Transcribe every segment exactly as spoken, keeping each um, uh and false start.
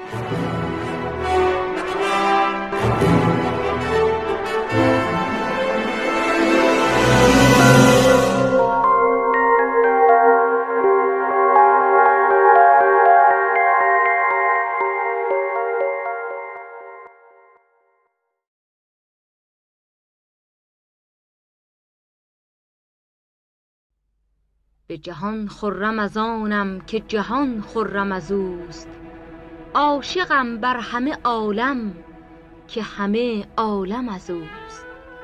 به جهان خرم از آنم که جهان خرم از اوست، عاشقم بر همه عالم که همه عالم از اوست.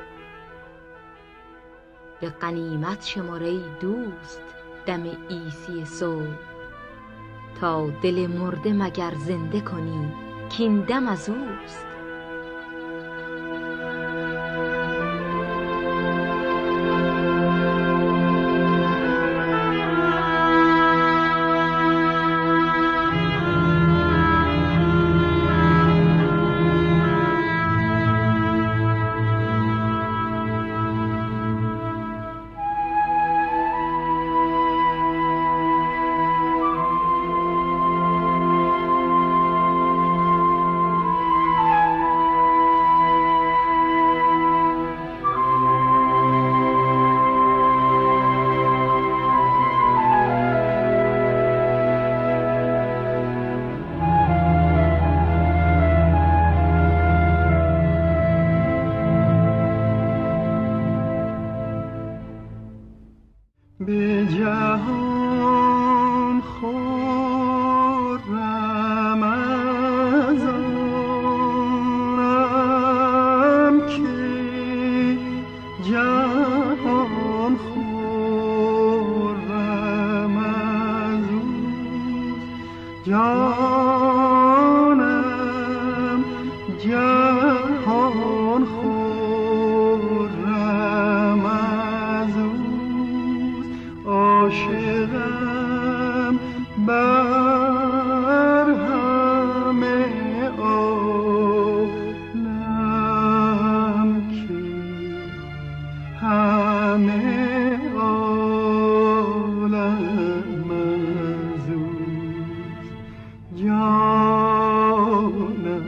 به غنیمت شماره دوست دم عیسی صبح، تا دل مرده مگر زنده کنی کین دم از اوست. به جهان خرم از آنم که جهان خرم از اوست، جانم جهان خرم از اوست، عاشقم بر همه عالم که همه عالم از اوست، جانم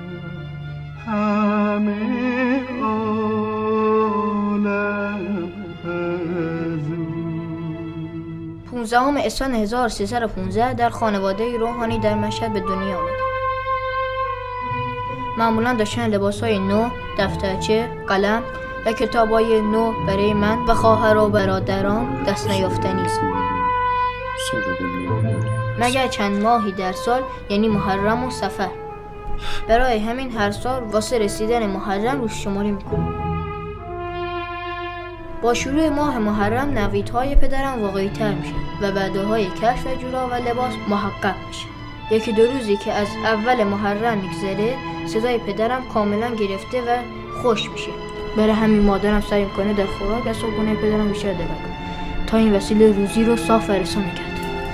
همه عالم از اوست. پونزدهم اسفند هزار و سیصد و پانزده در خانواده روحانی در مشهد به دنیا آمد. معمولا داشتن لباسهای نو، دفترچه، قلم و کتابای نو برای من و خواهر و برادران دست نیافتنی است. مگر چند ماهی در سال، یعنی محرم و صفر. برای همین هر سال واسه رسیدن محرم روز شماری میکنم. با شروع ماه محرم نویدهای پدرم واقعی تر میشه و بعدهای کشف و جورا و لباس محقق میشه. یکی دو روزی که از اول محرم میگذره صدای پدرم کاملا گرفته و خوش میشه. برای همین مادرم سعی میکنه در خوراک از صبحونه پدرم بیشتر دقت کنه تا این وسیله روزی رو صاف و رسانه کرد.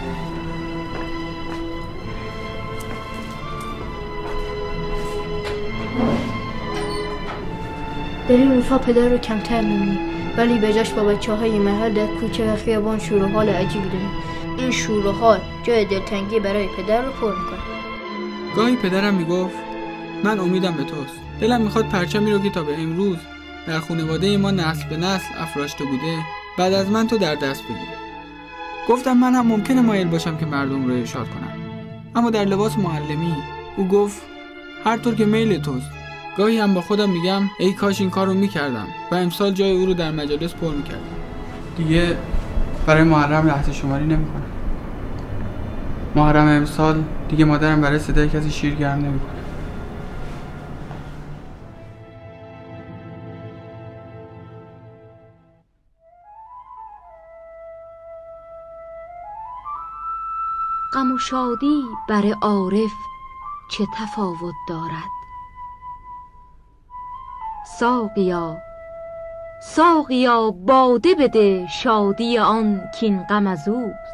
در این روزها پدر رو کمتر میبینیم، ولی به جاش با بچه های محل در کوچه و خیابان شور و حال عجیبی داریم. این شور و حال جای دلتنگی برای پدر رو پر میکنه. گاهی پدرم میگفت من امیدم به توست. دلم میخواد پرچمی رو که تا به امروز در خانواده ما نسل به نسل افراشته بوده بعد از من تو در دست بگیری. گفتم من هم ممکنه مایل باشم که مردم رو ارشاد کنم، اما در لباس معلمی. او گفت هر طور که میل توست. گاهی هم با خودم میگم ای کاش این کار رو میکردم و امسال جای او رو در مجالس پر میکردم. دیگه برای محرم لحظه شماری نمیکنم. محرم امسال دیگه مادرم برای صدای کسی شیر گرم نمیکنه. غم و شادی برای عارف چه تفاوت دارد؟ ساقیا ساقیا باده بده شادی آن کین غم از اوست.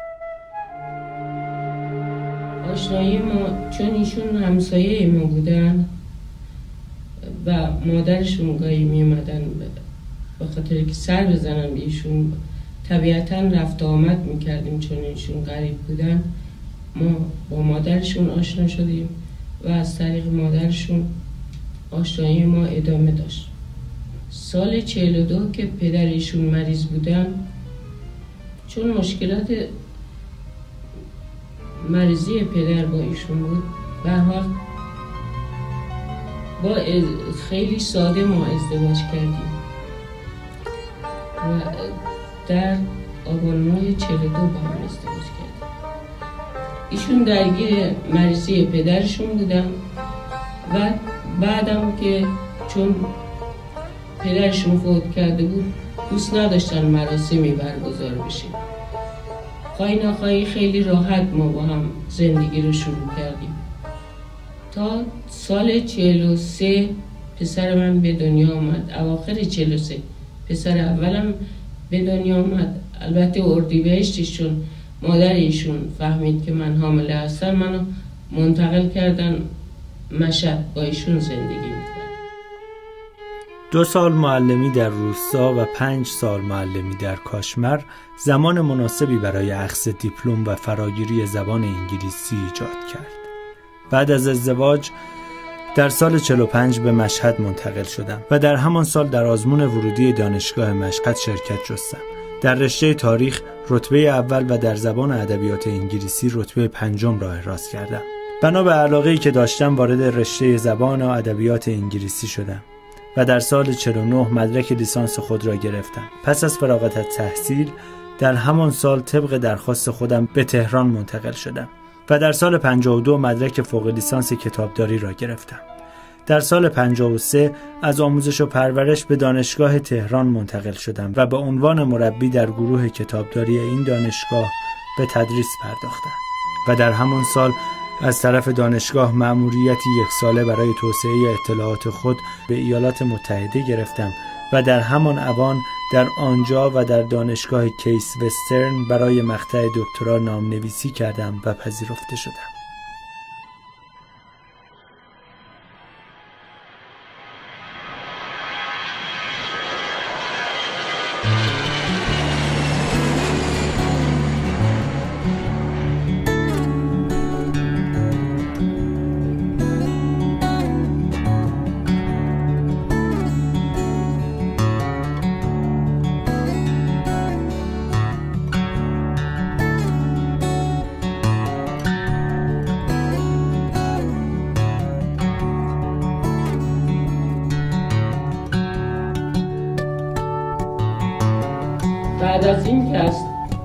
آشنایی ما چون ایشون همسایه ما بودن و مادرشون گاهی می اومدن به خاطر که سر بزنن به ایشون، طبیعتا رفت آمد میکردیم چون ایشون غریب بودن. ما با مادرشون آشنا شدیم و از طریق مادرشون آشنایی ما ادامه داشت. سال چهل و دو که پدرشون مریض بودن، چون مشکلات مریضی پدر با ایشون بود، به هر حال با خیلی ساده ما ازدواج کردیم و در آبان ماه چهل و دو با هم ازدواج کردیم. ایشون درگیر مریضی پدرشون بودن و بعدم که چون پدرشون فوت کرده بود دوست نداشتن مراسمی برگزار بشه. خواهی نخواهی خیلی راحت ما با هم زندگی رو شروع کردیم تا سال چهل و سه پسر من به دنیا آمد. اواخر چهل و سه پسر اولم به دنیا آمد. البته اردیبهشتشون مادر ایشون فهمید که من حامله هستم، منو منتقل کردن مشهد، با ایشون زندگی میکنم. دو سال معلمی در روستا و پنج سال معلمی در کاشمر زمان مناسبی برای اخذ دیپلم و فراگیری زبان انگلیسی ایجاد کرد. بعد از ازدواج در سال چهل و پنج به مشهد منتقل شدم و در همان سال در آزمون ورودی دانشگاه مشهد شرکت جستم. در رشته تاریخ رتبه اول و در زبان ادبیات انگلیسی رتبه پنجم را احراز کردم. بنا به علاقه‌ای که داشتم وارد رشته زبان و ادبیات انگلیسی شدم و در سال چهل و نه مدرک لیسانس خود را گرفتم. پس از فراغت از تحصیل در همان سال طبق درخواست خودم به تهران منتقل شدم و در سال پنجاه و دو مدرک فوق لیسانس کتابداری را گرفتم. در سال پنجاه و سه از آموزش و پرورش به دانشگاه تهران منتقل شدم و به عنوان مربی در گروه کتابداری این دانشگاه به تدریس پرداختم و در همان سال از طرف دانشگاه مأموریتی یک ساله برای توسعه اطلاعات خود به ایالات متحده گرفتم و در همان اوان در آنجا و در دانشگاه کیس وسترن برای مقطع دکترا نام‌نویسی کردم و پذیرفته شدم. بعد از این که از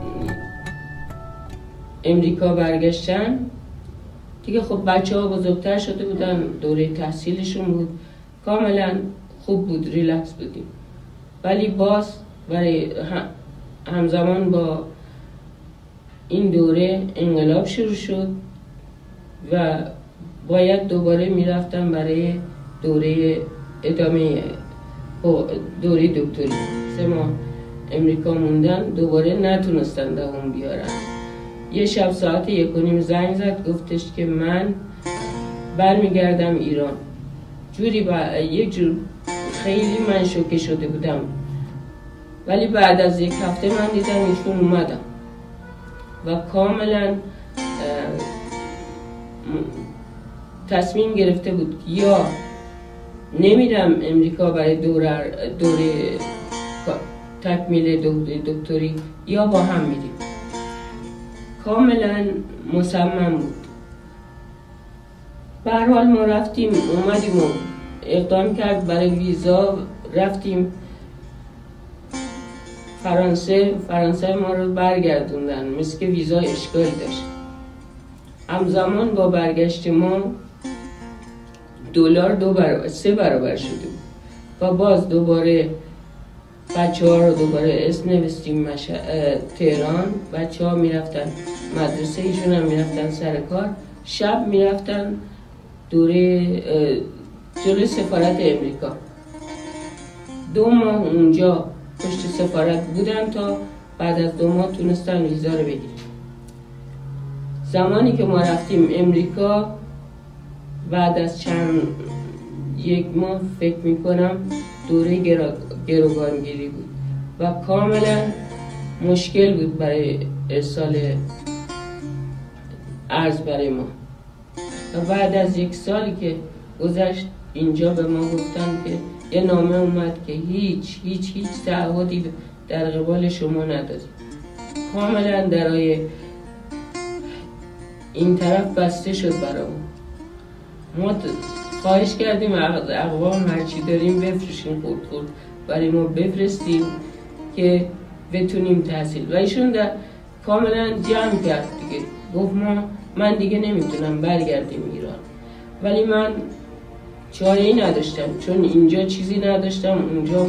امریکا برگشتن دیگه خب بچه ها بزرگتر شده بودن، دوره تحصیلشون بود، کاملا خوب بود، ریلکس بودیم. ولی باز برای همزمان با این دوره انقلاب شروع شد و باید دوباره میرفتم برای دوره ادامه دوره دکتری. سه ماه امریکا موندن، دوباره نتونستن دوام بیارن. یه شب ساعت یک و نیم زنگ زد، گفتش که من برمیگردم ایران. جوری با یک جور خیلی من شوکه شده بودم، ولی بعد از یک هفته من دیدم ایشون اومدم و کاملا تصمیم گرفته بود یا نمیرم امریکا برای دوره دوره تکمیل دکتری یا با هم میریم. کاملا مصمم بود. به هر حال ما رفتیم، اومدیم و اقدام کرد برای ویزا، رفتیم فرانسه. فرانسه ما رو برگردوندن، مثل که ویزا اشکال داشت. همزمان با برگشت ما دلار دو برابر سه برابر شده بود و باز دوباره بچه ها رو دوباره اسم نوشتیم مش... تهران. بچه ها میرفتن مدرسه، ایشون هم میرفتن سر کار. شب میرفتن دوره جلوی سفارت امریکا. دو ماه اونجا پشت سفارت بودن تا بعد از دو ماه تونستن ویزا رو بگیرن. زمانی که ما رفتیم امریکا بعد از چند یک ماه فکر میکنم دوره گرا... گروگانگیری بود و کاملا مشکل بود برای ارسال ارز برای ما. و بعد از یک سالی که گذشت اینجا به ما گفتن که یه نامه اومد که هیچ هیچ هیچ تعهدی در قبال شما نداریم، کاملا درای این طرف بسته شد برامون. ما خواهش کردیم اقوام هرچی داریم بفرشیم، خورد خورد برای ما بفرستیم که بتونیم تحصیل. و ایشون در کاملا جمع کرد دیگه، گفت ما من دیگه نمیتونم برگردیم ایران. ولی من چاره ای نداشتم، چون اینجا چیزی نداشتم اونجا.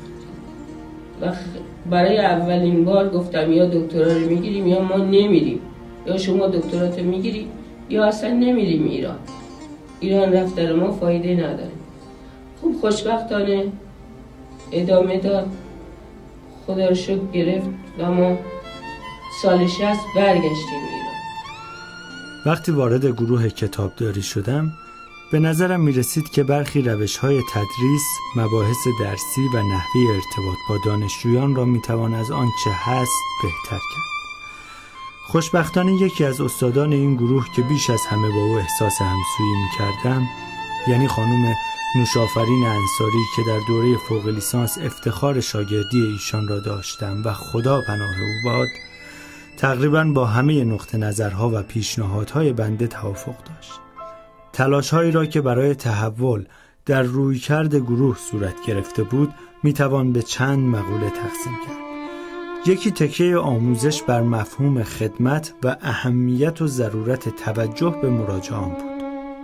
و برای اولین بار گفتم یا دکترا رو میگیریم یا ما نمیریم، یا شما دکترات میگیریم یا اصلا نمیریم ایران. ایران رفتن ما فایده نداره. خوب خوشبختانه ادامه داد، خدا رو شکر گرفت و ما سال شصت برگشتیم ایران. وقتی وارد گروه کتابداری شدم به نظرم می رسید که برخی روش‌های تدریس، مباحث درسی و نحوه ارتباط با دانشجویان را می توان از آنچه هست بهتر کرد. خوشبختانه یکی از استادان این گروه که بیش از همه با او احساس همسویی می کردم، یعنی خانم نوشافرین انصاری که در دوره فوق لیسانس افتخار شاگردی ایشان را داشتم و خدا پناه او باد، تقریباً با همه نقطه نظرها و پیشنهادهای بنده توافق داشت. تلاش‌هایی را که برای تحول در رویکرد گروه صورت گرفته بود میتوان به چند مقوله تقسیم کرد. یکی تکیه آموزش بر مفهوم خدمت و اهمیت و ضرورت توجه به مراجعان بود.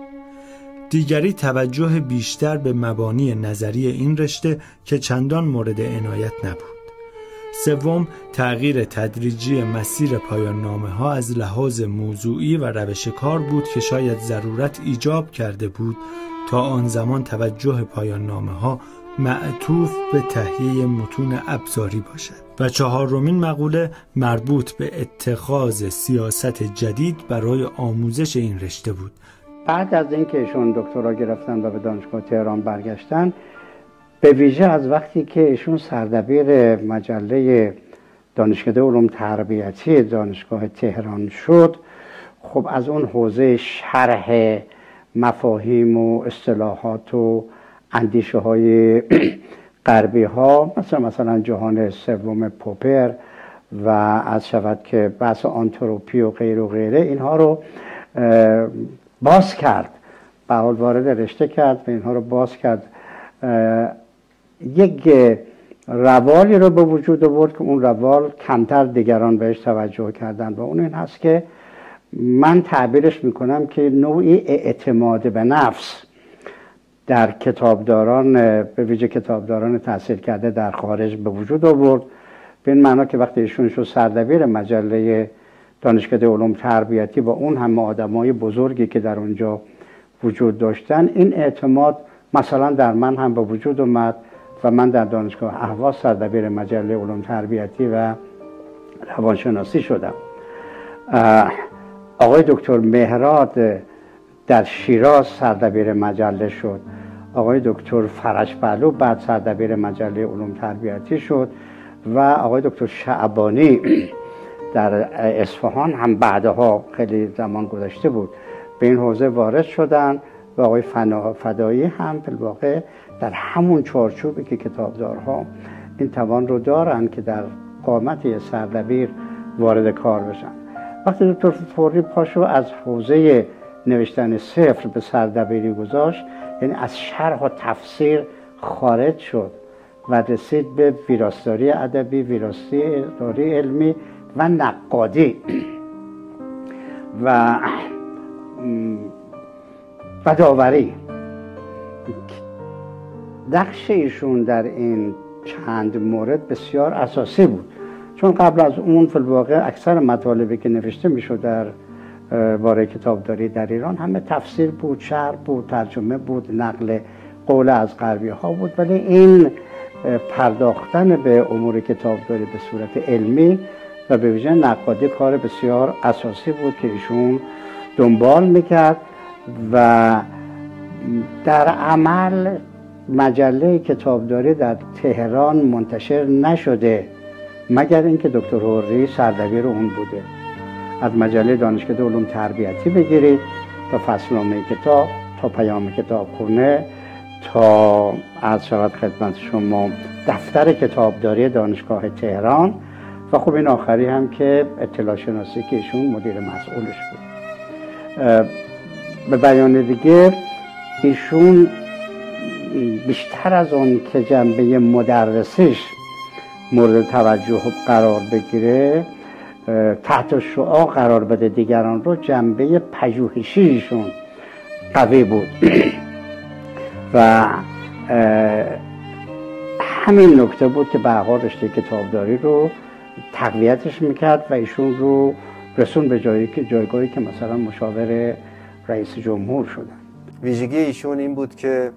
دیگری توجه بیشتر به مبانی نظری این رشته که چندان مورد عنایت نبود. سوم، تغییر تدریجی مسیر پایان نامه ها از لحاظ موضوعی و روش کار بود که شاید ضرورت ایجاب کرده بود تا آن زمان توجه پایان نامه ها معطوف به تهیه متون ابزاری باشد. و چهارمین مقوله مربوط به اتخاذ سیاست جدید برای آموزش این رشته بود. بعد از اینکه ایشون دکترا گرفتن و به دانشگاه تهران برگشتن، به ویژه از وقتی که ایشون سردبیر مجله دانشکده علوم تربیتی دانشگاه تهران شد، خب از اون حوزه شرح مفاهیم و اصطلاحات و اندیشه های غربی ها، مثلا مثلا جهان سوم پوپر و از شود که بحث آنتروپی و غیر و غیره، اینها رو باز کرد، به حال وارد رشته کرد و اینها رو باز کرد. یک روالی رو به وجود آورد که اون روال کمتر دیگران بهش توجه کردن و اون این هست که من تعبیرش میکنم که نوعی اعتماد به نفس در کتابداران، به ویژه کتابداران تحصیل کرده در خارج به وجود آورد. به این معنا که وقتی ایشون شد سردبیر مجله دانشکده علوم تربیتی و اون همه آدمای بزرگی که در اونجا وجود داشتن، این اعتماد مثلا در من هم به وجود اومد و من در دانشگاه اهواز سردبیر مجله علوم تربیتی و روانشناسی شدم. آقای دکتر مهراد در شیراز سردبیر مجله شد. آقای دکتر فرج پهلو بعد سردبیر مجله علوم تربیتی شد و آقای دکتر شعبانی در اصفهان هم بعدها خیلی زمان گذشته بود به این حوزه وارد شدن و آقای فدایی هم به واقع در همون چارچوبی که کتابدارها این توان رو دارن که در قامت یه سردبیر وارد کار بشن. وقتی دکتر فوری پاشو از حوزه نوشتن صفر به سردبیری گذاشت، یعنی از شرح و تفسیر خارج شد و رسید به ویراستاری ادبی، ویراستاری علمی و نقادی و و داوری. نقش ایشون در این چند مورد بسیار اساسی بود، چون قبل از اون فی الواقع اکثر مطالبی که نوشته میشد در باره کتابداری در ایران همه تفسیر بود، شرح بود، ترجمه بود، نقل قول از غربی ها بود، ولی این پرداختن به امور کتابداری به صورت علمی و به ویژه نقادی کار بسیار اساسی بود که ایشون دنبال میکرد و در عمل مجله کتابداری در تهران منتشر نشده مگر اینکه دکتر هوری سردبیر اون بوده. از مجله دانشکده علوم تربیتی بگیرید تا فصلنامه کتاب، تا پیام کتابخونه، تا عرض شود خدمت شما دفتر کتابداری دانشگاه تهران و خب این آخری هم که اطلاع شناسی که ایشون مدیر مسئولش بود. به بیان دیگه ایشون بیشتر از اون که جنبه مدرسیش مورد توجه قرار بگیره، تحت شعاع قرار بده دیگران رو، جنبه پژوهشیشون قوی بود و همین نکته بود که بعدا رشته کتابداری رو تقویتش میکرد و ایشون رو رسون به جایی که جایگاهی که مثلا مشاور رئیس جمهور شدن. ویژگی ایشون این بود که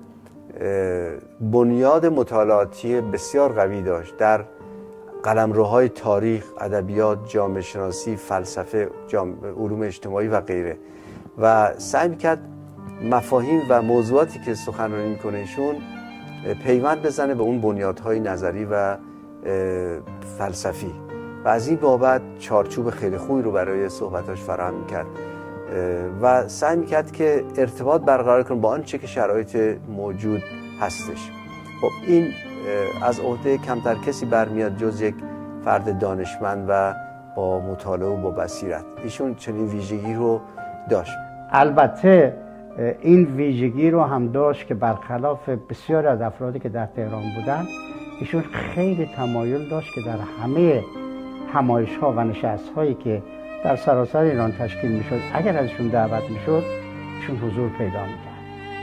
بنیاد مطالعاتی بسیار قوی داشت در قلمروهای تاریخ، ادبیات، جامعه شناسی، فلسفه، علوم اجتماعی و غیره و سعی میکرد مفاهیم و موضوعاتی که سخنرانی میکنه ایشون پیوند بزنه به اون بنیادهای نظری و فلسفی و از این بابت چارچوب خیلی خوبی رو برای صحبتاش فراهم میکرد و سعی میکرد که ارتباط برقرار کنه با آنچه که شرایط موجود هستش. خب این از عهده کمتر کسی برمیاد جز یک فرد دانشمند و با مطالعه و با بصیرت. ایشون چنین ویژگی رو داشت. البته این ویژگی رو هم داشت که برخلاف بسیار از افرادی که در تهران بودن، ایشون خیلی تمایل داشت که در همه همایش‌ها و نشست‌هایی که در سراسر ایران تشکیل می‌شد اگر ازشون دعوت می‌شد ایشون حضور پیدا می‌کرد.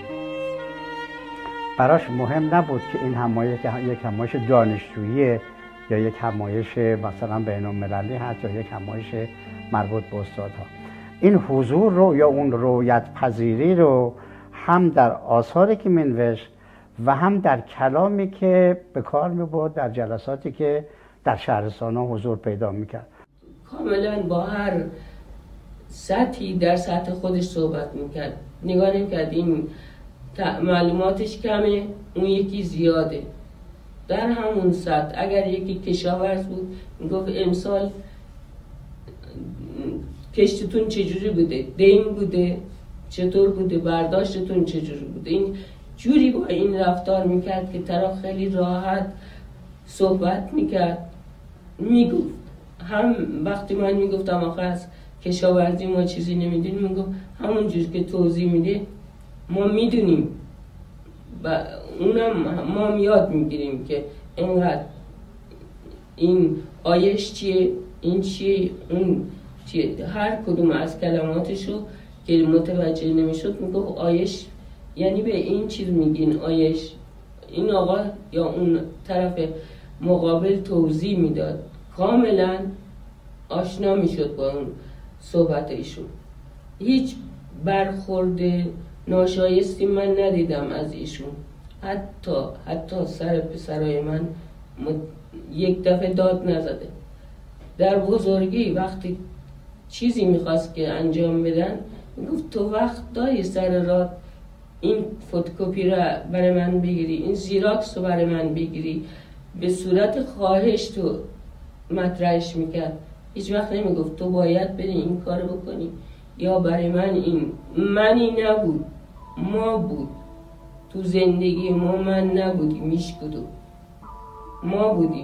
براش مهم نبود که این همایش یک همایش دانشجویی یا یک همایش مثلا بین‌المللی هست یا یک همایش مربوط به استادها. این حضور رو یا اون رویت پذیری رو هم در آثاری که می‌نوشت و هم در کلامی که به کار می‌برد در جلساتی که در شهرستان‌ها حضور پیدا می‌کرد. کاملا با هر سطحی در سطح خودش صحبت می‌کرد. نگاه نمی‌کرد این معلوماتش کمه اون یکی زیاده. در همون سطح اگر یکی کشاورز بود میگفت امسال کشتتون چجوری بوده، دین بوده، چطور بوده، برداشتتون چجوری بوده. این جوری با این رفتار میکرد که طرف خیلی راحت صحبت میکرد. میگفت هم وقتی من میگفتم آخه از کشاورزی ما چیزی نمیدونیم، میگفت همون جور که توضیح میده ما میدونیم و اونم ما یاد میگیریم که اینقدر این آیش چیه، این چیه، اون چیه. هر کدوم از کلماتشو که متوجه نمیشد میگفت آیش یعنی به این چیز میگین آیش. این آقا یا اون طرف مقابل توضیح میداد، کاملا آشنا میشد با اون صحبت ایشون. هیچ برخورد ناشایستی من ندیدم از ایشون. حتی حتی سر پسرای من یک دفعه داد نزده. در بزرگی وقتی چیزی میخواست که انجام بدن میگفت تو وقت داری سر راه این فتوکپی را برای من بگیری، این زیراکس رو برای من بگیری. به صورت خواهش تو مطرحش میکرد. هیچ وقت نمیگفت تو باید بری این کار بکنی یا برای من این. منی نبود، ما بود. تو زندگی ما من نبودیم، میش کدوم ما بودیم.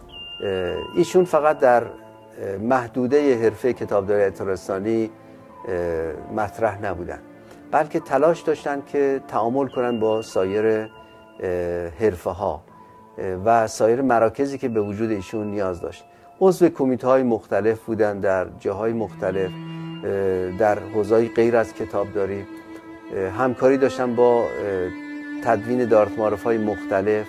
ایشون فقط در محدوده حرفه کتابداری اطلاع‌رسانی مطرح نبودن، بلکه تلاش داشتن که تعامل کنن با سایر حرفه ها و سایر مراکزی که به وجود ایشون نیاز داشت. عضو کمیته های مختلف بودن در جاهای مختلف، در حوزه‌های غیر از کتابداری همکاری داشتن با تدوین دارالمعارف های مختلف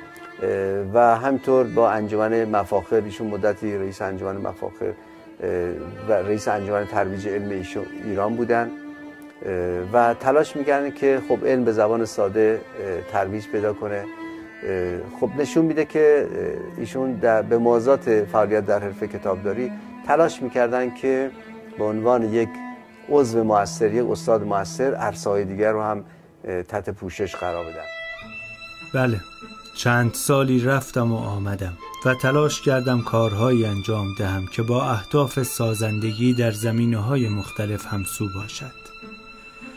و همطور با انجمن مفاخر. ایشون مدتی رئیس انجمن مفاخر و رئیس انجمن ترویج علم ایران بودن و تلاش می‌کردن که خب علم به زبان ساده ترویج پیدا کنه. خب نشون میده که ایشون در به موازات فعالیت در حرفه کتابداری تلاش می‌کردن که به عنوان یک عضو مؤثر، یک استاد مؤثر، عرصه‌های دیگر رو هم تحت پوشش قرار بدن. بله، چند سالی رفتم و آمدم و تلاش کردم کارهایی انجام دهم که با اهداف سازندگی در زمینه‌های مختلف همسو باشد.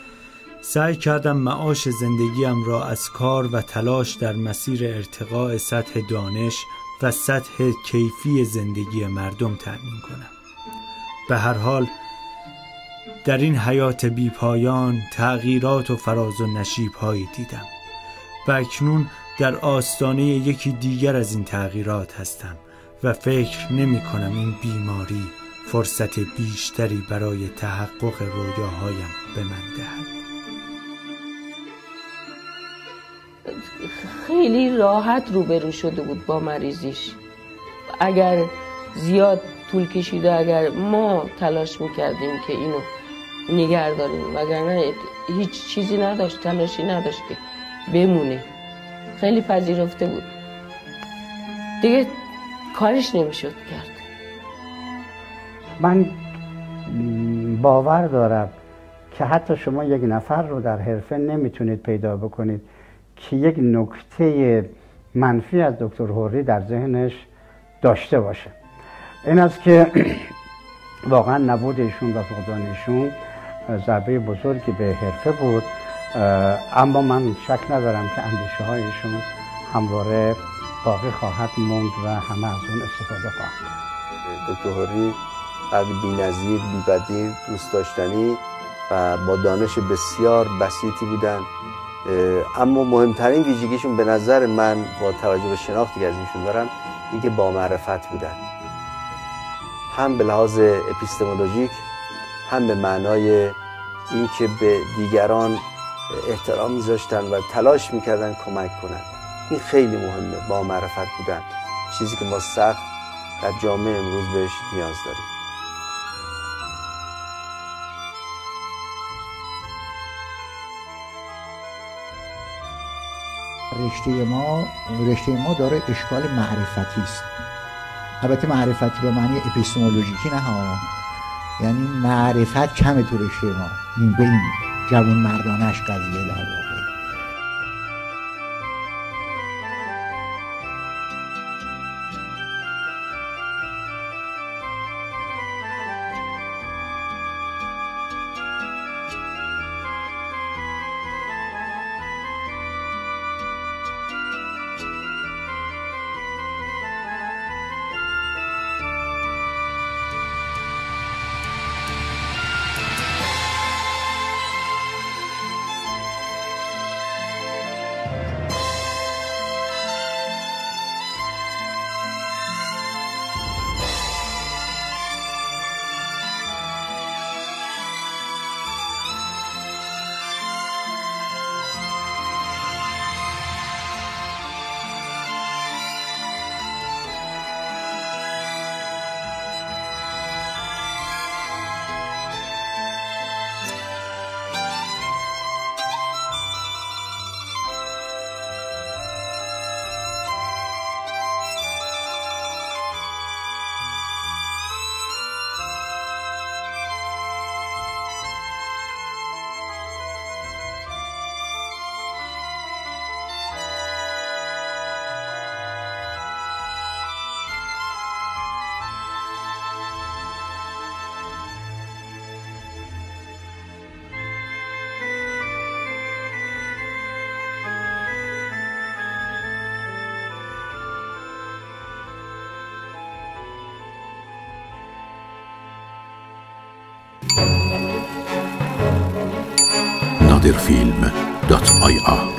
سعی کردم معاش زندگیم را از کار و تلاش در مسیر ارتقاء سطح دانش و سطح کیفی زندگی مردم تأمین کنم. به هر حال در این حیات بی پایان تغییرات و فراز و نشیب هایی دیدم و اکنون در آستانه یکی دیگر از این تغییرات هستم و فکر نمی کنم این بیماری فرصت بیشتری برای تحقق رویاهایم به من دهد. خیلی راحت روبرو شده بود با مریضیش. اگر زیاد طول کشیده، اگر ما تلاش میکردیم که اینو نگه داریم، وگرنه هیچ چیزی نداشت، تلاشی نداشت که بمونه. خیلی پذیرفته بود، دیگه کارش نمیشد کرد. من باور دارم که حتی شما یک نفر رو در حرفه نمیتونید پیدا بکنید که یک نکته منفی از دکتر هوری در ذهنش داشته باشه. این است که واقعا نبود ایشون و فقدان ایشون ضربه بزرگی به حرفه بود، اما من شک ندارم که اندیشه های ایشون همواره باقی خواهد موند و همه از اون استفاده خواهد کرد. دکتر هوری فرد بی‌نظیر، بی‌بدیل، دوست داشتنی و با دانش بسیار بسیطی بودن، اما مهمترین ویژگیشون به نظر من با توجه به شناختی که از ایشون دارم اینکه با معرفت بودن، هم به لحاظ اپیستمولوژیک، هم به معنای اینکه به دیگران احترام میذاشتن و تلاش میکردن کمک کنن. این خیلی مهمه، با معرفت بودن، چیزی که ما سخت در جامعه امروز بهش نیاز داریم. رشته ما رشته ما داره اشکال معرفتی است. البته معرفتی به معنی اپیستمولوژیکی نه ها، یعنی معرفت کمه تو رشته ما. این به این جوان مردانش قضیه در واقع. Naderfilm dot I R